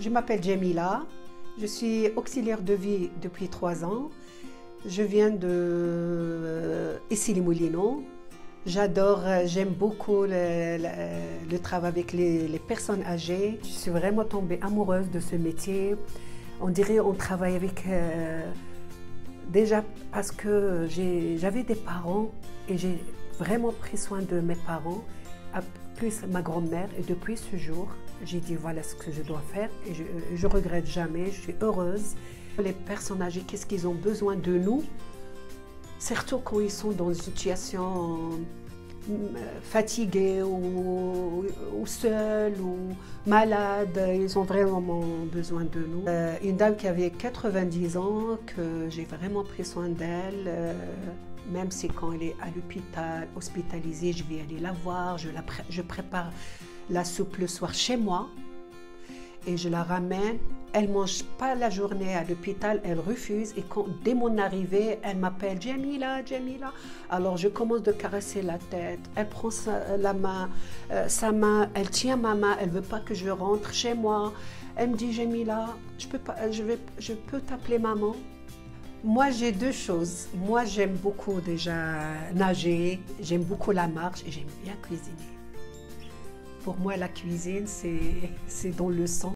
Je m'appelle Jamila, je suis auxiliaire de vie depuis 3 ans. Je viens de Issy-les-Moulineaux. J'aime beaucoup le travail avec les personnes âgées. Je suis vraiment tombée amoureuse de ce métier. On dirait qu'on travaille avec... déjà parce que j'avais des parents et j'ai vraiment pris soin de mes parents, plus ma grand-mère. Et depuis ce jour, j'ai dit voilà ce que je dois faire et je regrette jamais, je suis heureuse. Les personnes âgées, qu'est-ce qu'ils ont besoin de nous? Surtout quand ils sont dans une situation fatigués ou seuls ou malades, ils ont vraiment besoin de nous. Une dame qui avait 90 ans, que j'ai vraiment pris soin d'elle, même si quand elle est à l'hôpital, hospitalisée, je vais aller la voir, je prépare la soupe le soir chez moi et je la ramène. Elle ne mange pas la journée à l'hôpital, elle refuse et dès mon arrivée, elle m'appelle Jamila, Jamila. Alors je commence de caresser la tête, elle prend sa main, elle tient ma main, elle ne veut pas que je rentre chez moi. Elle me dit Jamila, je peux t'appeler maman? Moi j'ai deux choses. Moi j'aime beaucoup déjà nager, j'aime beaucoup la marche et j'aime bien cuisiner. Pour moi la cuisine c'est dans le sang.